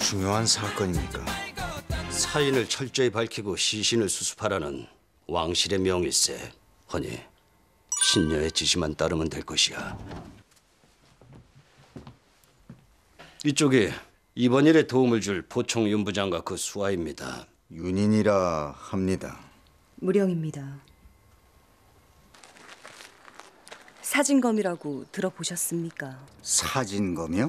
중요한 사건입니까? 사인을 철저히 밝히고 시신을 수습하라는 왕실의 명일세. 허니 신녀의 지시만 따르면 될 것이야. 이쪽이 이번 일에 도움을 줄 보총 윤부장과 그 수하입니다. 윤인이라 합니다. 무령입니다. 사진검이라고 들어보셨습니까? 사진검이요?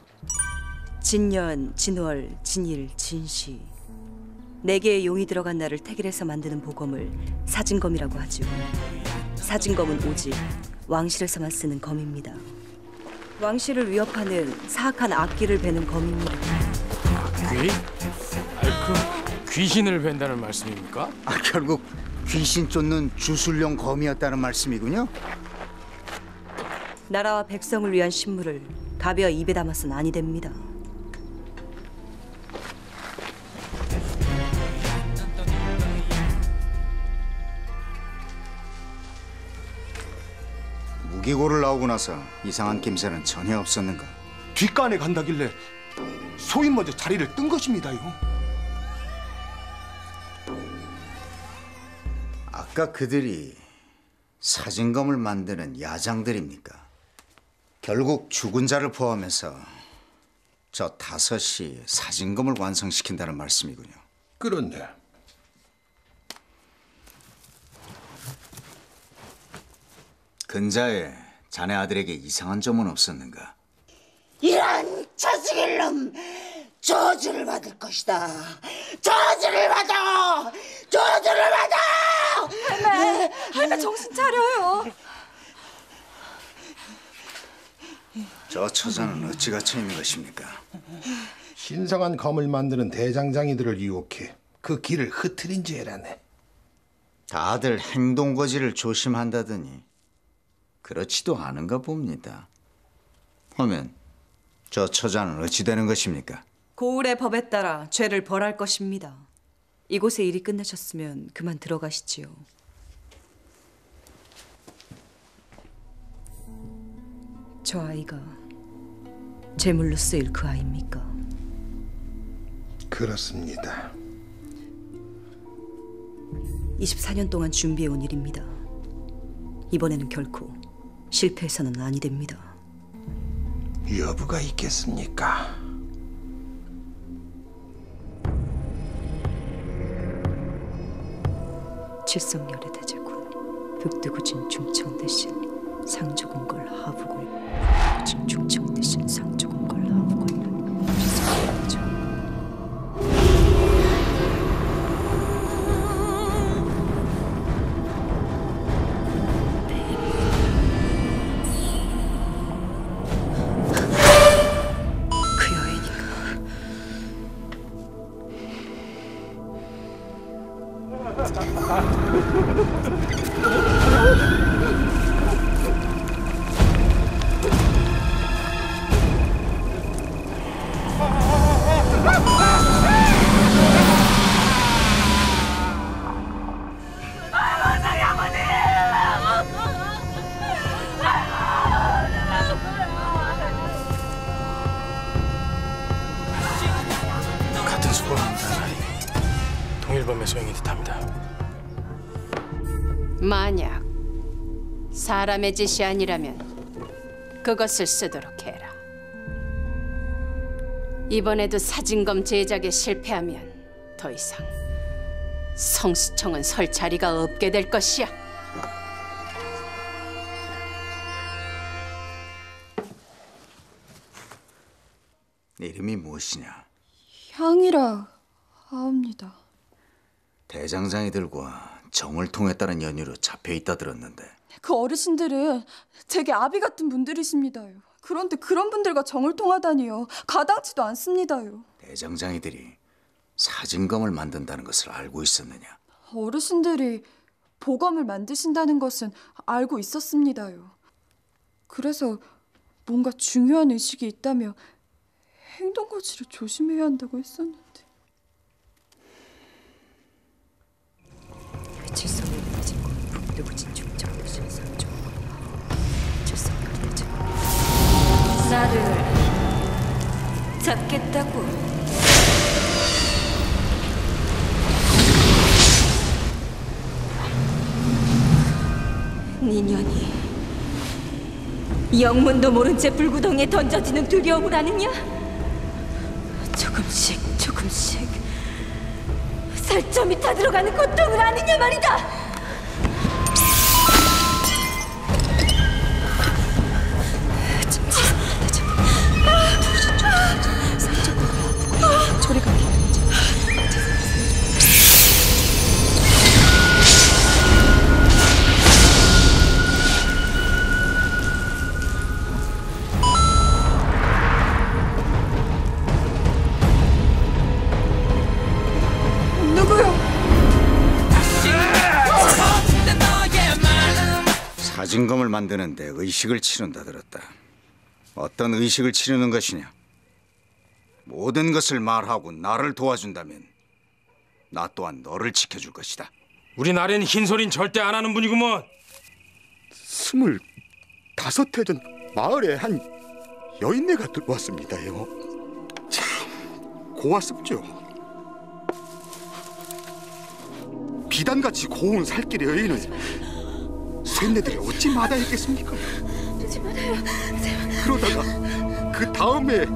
진년, 진월, 진일, 진시 4개의 용이 들어간 날을 택일해서 만드는 보검을 사진검이라고 하죠. 사진검은 오직 왕실에서만 쓰는 검입니다. 왕실을 위협하는 사악한 악귀를 베는 검입니다. 악귀? 그럼 귀신을 벤다는 말씀입니까? 결국 귀신 쫓는 주술용 검이었다는 말씀이군요? 나라와 백성을 위한 신물을 가벼 입에 담아서는 아니 됩니다. 무기고를 나오고 나서 이상한 낌새는 전혀 없었는가? 뒷간에 간다길래 소인 먼저 자리를 뜬 것입니다요. 아까 그들이 사진검을 만드는 야장들입니까? 결국 죽은 자를 포함해서 저 5이 사진검을 완성시킨다는 말씀이군요. 그런데 근자에 자네 아들에게 이상한 점은 없었는가? 이런 자식일 놈 저주를 받을 것이다. 저주를 받아! 저주를 받아! 할매 정신 차려요. 저 처자는 어찌 갇혀 있는 것입니까? 신성한 검을 만드는 대장장이들을 유혹해 그 길을 흐트린 죄라네. 다들 행동거지를 조심한다더니 그렇지도 않은가 봅니다. 하면 저 처자는 어찌 되는 것입니까? 고을의 법에 따라 죄를 벌할 것입니다. 이곳에 일이 끝나셨으면 그만 들어가시지요. 저 아이가 제물로 쓰일 그 아이입니까? 그렇습니다. 24년 동안 준비해온 일입니다. 이번에는 결코 실패해서는 아니 됩니다. 여부가 있겠습니까? 칠성열의 대제군 북두구진 중청 대신 상조공걸 하부골 북두구진 중청 대신 상조공걸 하부골 칠성열의 그 여인이가 같은 수범입니다. 동일범의 소행이 듯합니다. 만약 사람의 짓이 아니라면 그것을 쓰도록 해라. 이번에도 사진검 제작에 실패하면 더 이상 성수청은 설 자리가 없게 될 것이야. 이름이 무엇이냐? 향이라 하옵니다. 대장장이들과 정을 통했다는 연유로 잡혀있다 들었는데 그 어르신들은 제게 아비 같은 분들이십니다요. 그런데 그런 분들과 정을 통하다니요. 가당치도 않습니다요. 대장장이들이 사진검을 만든다는 것을 알고 있었느냐? 어르신들이 보검을 만드신다는 것은 알고 있었습니다요. 그래서 뭔가 중요한 의식이 있다며 행동거지를 조심해야 한다고 했었는데. 칠성열의 대제군 북두구진 중청 대신 상조공걸 칠성열의 대제군 나를 잡겠다고 니년이 영문도 모른 채 불구덩이에 던져지는 두려움을 아느냐? 조금씩 조금씩 살점이 타들어가는 고통을 아느냐 말이다. 저리 가. 누구요? 사진검을 만드는데 의식을 치른다 들었다. 어떤 의식을 치르는 것이냐? 모든 것을 말하고 나를 도와준다면 나 또한 너를 지켜줄 것이다. 우리 나래는 흰소린 절대 안 하는 분이구먼. 25해 전 마을에 한 여인네가 들어왔습니다요. 참 고왔습죠. 비단같이 고운 살길의 여인을 쇠네들이 어찌 마다했겠습니까? 그러지 말아요. 그러다가 그 다음에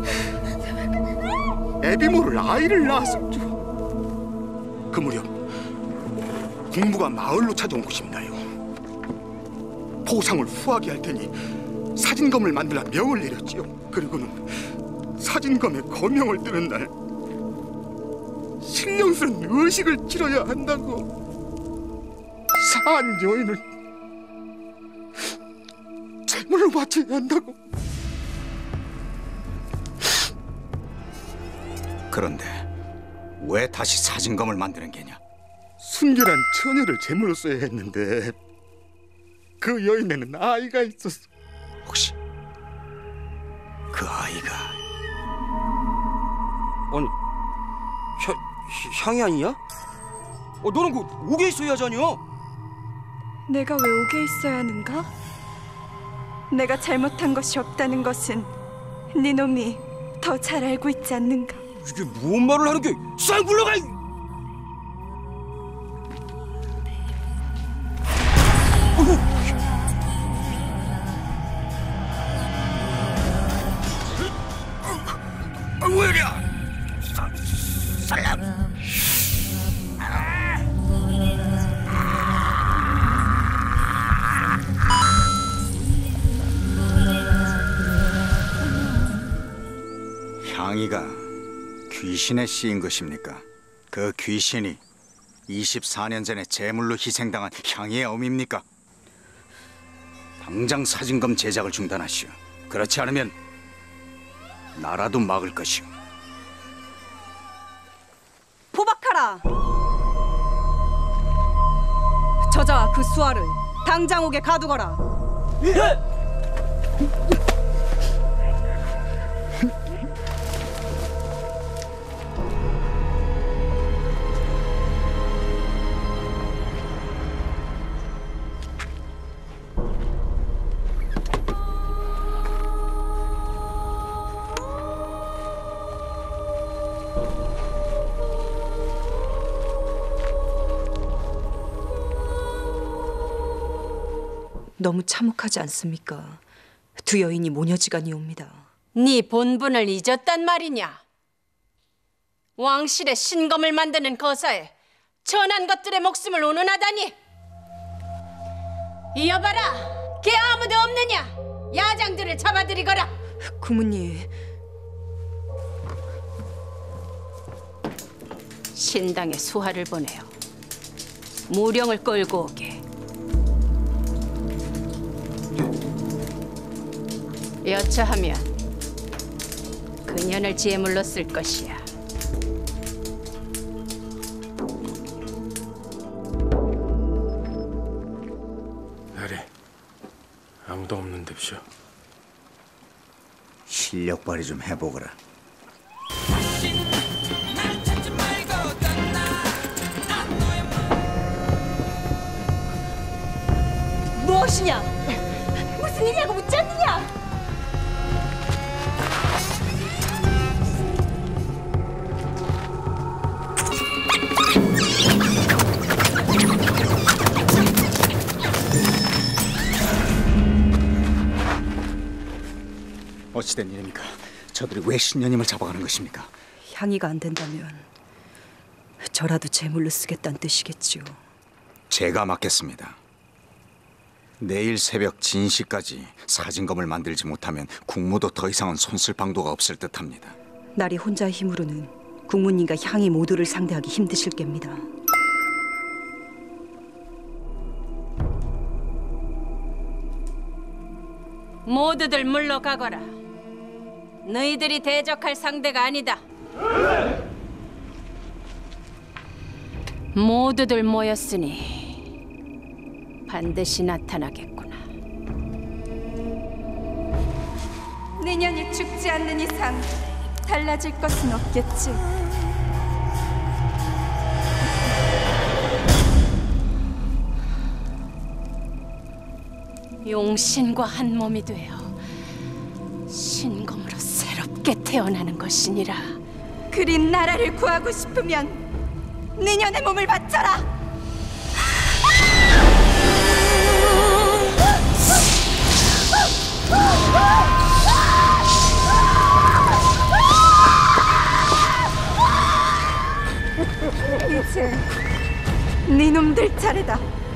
애비모를 아이를 낳았었죠. 그 무렵 국무가 마을로 찾아온 것입니다요. 포상을 후하게 할 테니 사진검을 만들라 명을 내렸지요. 그리고는 사진검에 거명을 뜨는 날 신령스런 의식을 치러야 한다고 사한 여인을 제물로 바쳐야 한다고. 그런데 왜 다시 사진검을 만드는 게냐? 순결한 처녀를 제물로 써야 했는데 그 여인에는 아이가 있었어. 혹시 그 아이가 아니 향이 아니냐? 너는 그 옥에 있어야 하잖여. 내가 왜 옥에 있어야 하는가? 내가 잘못한 것이 없다는 것은 네 놈이 더 잘 알고 있지 않는가? 이게 무슨 말을 하는 게? 싹 물러가! 왜 이래? 향이가 귀신에 씌인 것입니까? 그 귀신이 24년 전에 제물로 희생당한 향이의 어미입니까? 당장 사진검 제작을 중단하시오. 그렇지 않으면 나라도 막을 것이오. 포박하라. 저자와 그 수하를 당장 옥에 가두거라. 너무 참혹하지 않습니까? 두 여인이 모녀지간이옵니다. 네 본분을 잊었단 말이냐? 왕실의 신검을 만드는 거사에 천한 것들의 목숨을 운운하다니! 이어봐라! 걔 아무도 없느냐? 야장들을 잡아들이거라! 구문님, 신당에 수하를 보내요. 무령을 끌고 오게. 여차하면 그년을 제물로 쓸 것이야. 나래 아무도 없는 뎁시오. 실력 발휘 좀 해보거라. 무엇이냐? 무슨 일이냐고 묻지 않느냐? 어찌된 일입니까? 저들이 왜 신녀님을 잡아가는 것입니까? 향이가 안 된다면 저라도 제물로 쓰겠다는 뜻이겠지요. 제가 맡겠습니다. 내일 새벽 진시까지 사진검을 만들지 못하면 국무도 더 이상은 손쓸 방도가 없을 듯합니다. 나리 혼자의 힘으로는 국무님과 향이 모두를 상대하기 힘드실 겁니다. 모두들 물러가거라. 너희들이 대적할 상대가 아니다. 모두들 모였으니 반드시 나타나겠구나. 내년이 죽지 않는 이상 달라질 것은 없겠지. 용신과 한 몸이 되어 신검으로 새롭게 태어나는 것이니라. 그리 나라를 구하고 싶으면 내년의 몸을 바쳐라. 이제 네 놈들 차례다.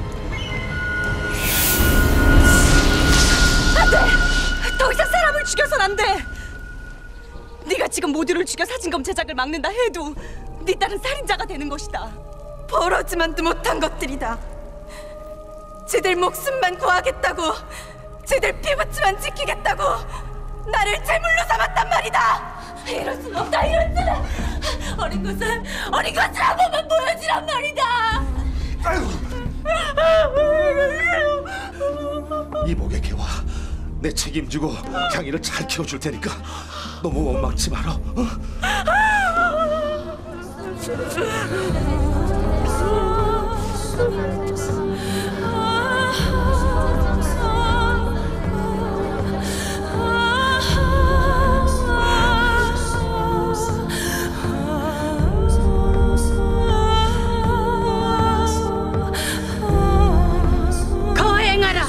안돼! 더 이상 사람을 죽여선 안 돼! 네가 지금 모두를 죽여 사진검 제작을 막는다 해도 네 딸은 살인자가 되는 것이다. 벌어지만도 못한 것들이다. 쟤들 목숨만 구하겠다고, 쟤들 피부치만 지키겠다고 나를 제물로 삼았단 말이다. 이럴 순 없다. 이럴 수는 어린 것을 한 번만 보여주란 말이다. 이복의 개와 내 책임지고 향이를 잘 키워줄 테니까 너무 원망치 마라. 어? 거행하라.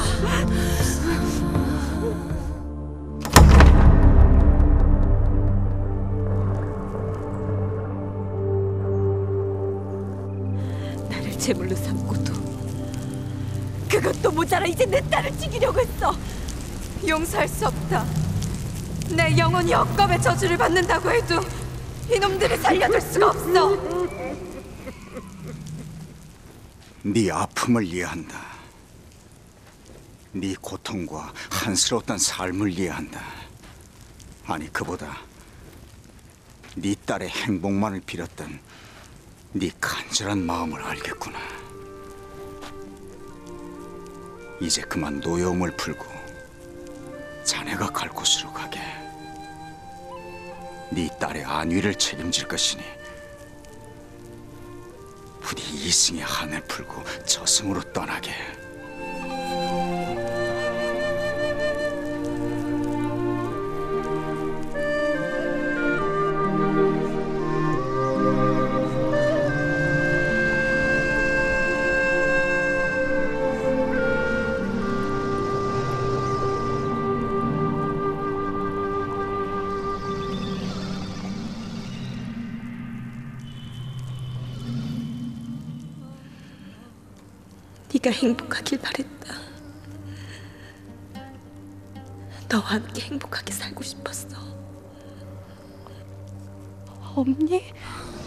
나를 제물로 삼고도 그것도 모자라 이제 내 딸을 죽이려고 했어. 용서할 수 없다. 내 영혼이 억겁의 저주를 받는다고 해도 이놈들을 살려둘 수가 없어. 네 아픔을 이해한다. 네 고통과 한스러웠던 삶을 이해한다. 아니 그보다 네 딸의 행복만을 빌었던 네 간절한 마음을 알겠구나. 이제 그만 노여움을 풀고 자네가 갈 곳으로 가게. 네 딸의 안위를 책임질 것이니 부디 이승의 한을 풀고 저승으로 떠나게. 네가 행복하길 바랬다. 너와 함께 행복하게 살고 싶었어. 없니?